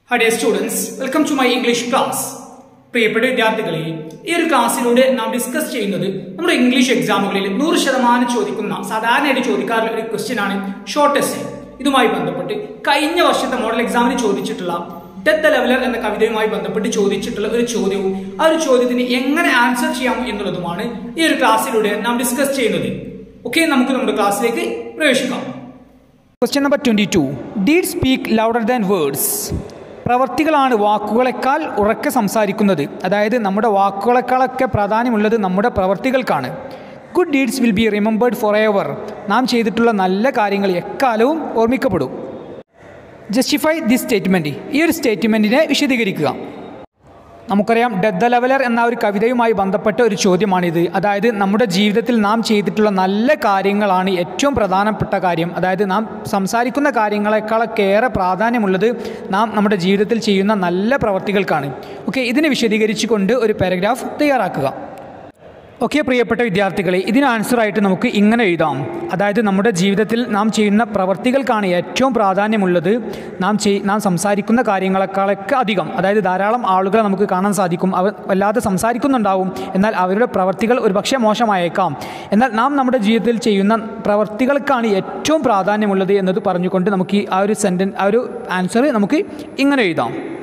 Hi dear students, welcome to my English class. പ്രിയപ്പെട്ട വിദ്യാർത്ഥികളെ, ഈ ഒരു ക്ലാസ്സിലൂടെ നാം ഡിസ്കസ് ചെയ്യുന്നത് നമ്മുടെ ഇംഗ്ലീഷ് എക്സാമുകളിൽ 100% ചോദിക്കുന്ന സാധാരണയായിട്ട് ചോദിക്കാറുള്ള ഒരു ക്വസ്റ്റ്യൻ ആണ് ഷോർട്ട് എസ്സേ. ഇതുമായി ബന്ധപ്പെട്ട് കഴിഞ്ഞ വർഷത്തെ മോഡൽ എക്സാമിന് ചോദിച്ചിട്ടുള്ള ഡെത്ത് ദ ലെവലർ എന്ന കവിതയുമായി ബന്ധപ്പെട്ട് ചോദിച്ചിട്ടുള്ള ഒരു ചോദ്യവും ആ ഒരു ചോദ്യത്തിന് എങ്ങനെ ആൻസർ ചെയ്യാം എന്നുള്ളതുമാണ് ഈ ഒരു ക്ലാസ്സിലൂടെ നാം ഡിസ്കസ് ചെയ്യുന്നത്. ഓക്കെ, നമുക്ക് നമ്മുടെ ക്ലാസ്സിലേക്ക് പ്രവേശിക്കാം. Question number 22. Deed speak louder than words. പ്രവർത്തികളാണ് വാക്കുകളെക്കാൾ ഉറക്കെ സംസാരിക്കുന്നത്. അതായത് നമ്മുടെ വാക്കുകളെക്കാളൊക്കെ പ്രാധാന്യമുള്ളത് നമ്മുടെ പ്രവർത്തികൾക്കാണ്. Good deeds will be remembered forever. നാം ചെയ്തിട്ടുള്ള നല്ല കാര്യങ്ങൾ എക്കാലവും ഓർമ്മിക്കപ്പെടും. Justify this statement. ഈ ഒരു സ്റ്റേറ്റ്മെൻറ്റിനെ വിശദീകരിക്കുക. നമുക്കറിയാം, ഡെത്ത് ദ ലെവലർ എന്ന ഒരു കവിതയുമായി ബന്ധപ്പെട്ട ഒരു ചോദ്യമാണിത്. അതായത് നമ്മുടെ ജീവിതത്തിൽ നാം ചെയ്തിട്ടുള്ള നല്ല കാര്യങ്ങളാണ് ഏറ്റവും പ്രധാനപ്പെട്ട കാര്യം. അതായത് നാം സംസാരിക്കുന്ന കാര്യങ്ങളെക്കാളൊക്കെ ഏറെ പ്രാധാന്യമുള്ളത് നാം നമ്മുടെ ജീവിതത്തിൽ ചെയ്യുന്ന നല്ല പ്രവർത്തികൾക്കാണ്. ഓക്കെ, ഇതിനെ വിശദീകരിച്ചുകൊണ്ട് ഒരു പാരഗ്രാഫ് തയ്യാറാക്കുക. ഓക്കെ പ്രിയപ്പെട്ട വിദ്യാർത്ഥികളെ, ഇതിന് ആൻസറായിട്ട് നമുക്ക് ഇങ്ങനെ എഴുതാം. അതായത് നമ്മുടെ ജീവിതത്തിൽ നാം ചെയ്യുന്ന പ്രവർത്തികൾക്കാണ് ഏറ്റവും പ്രാധാന്യമുള്ളത് നാം സംസാരിക്കുന്ന കാര്യങ്ങളെക്കാളൊക്കെ അധികം. അതായത് ധാരാളം ആളുകളെ നമുക്ക് കാണാൻ സാധിക്കും, അവർ വല്ലാതെ സംസാരിക്കുന്നുണ്ടാവും, എന്നാൽ അവരുടെ പ്രവർത്തികൾ ഒരുപക്ഷെ മോശമായേക്കാം. എന്നാൽ നാം നമ്മുടെ ജീവിതത്തിൽ ചെയ്യുന്ന പ്രവർത്തികൾക്കാണ് ഏറ്റവും പ്രാധാന്യമുള്ളത് എന്നത് പറഞ്ഞുകൊണ്ട് നമുക്ക് ആ ഒരു ആൻസർ നമുക്ക് ഇങ്ങനെ എഴുതാം.